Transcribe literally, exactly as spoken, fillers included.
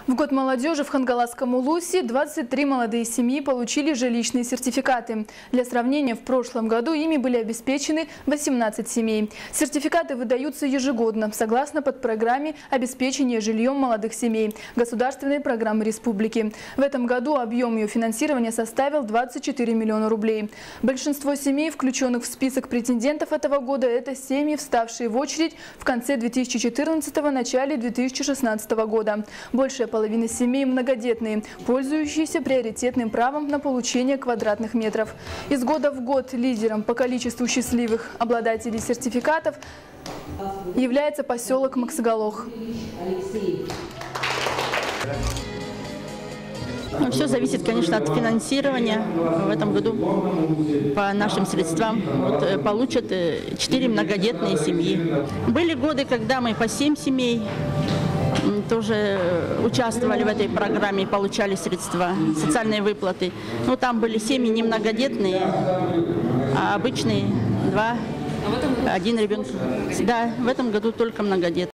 В год молодежи в Хангаласском Улусе двадцать три молодые семьи получили жилищные сертификаты. Для сравнения, в прошлом году ими были обеспечены восемнадцать семей. Сертификаты выдаются ежегодно, согласно подпрограмме обеспечения жильем молодых семей государственной программы республики. В этом году объем ее финансирования составил двадцать четыре миллиона рублей. Большинство семей, включенных в список претендентов этого года, это семьи, вставшие в очередь в конце две тысячи четырнадцатого – начале две тысячи шестнадцатого года. Большая половина семей многодетные, пользующиеся приоритетным правом на получение квадратных метров. Из года в год лидером по количеству счастливых обладателей сертификатов является поселок Максагалох. Ну, все зависит, конечно, от финансирования. В этом году по нашим средствам вот, получат четыре многодетные семьи. Были годы, когда мы по семь семей тоже участвовали в этой программе, получали средства, социальные выплаты. Но там были семьи не многодетные, а обычные два, один ребенок. Да, в этом году только многодетные.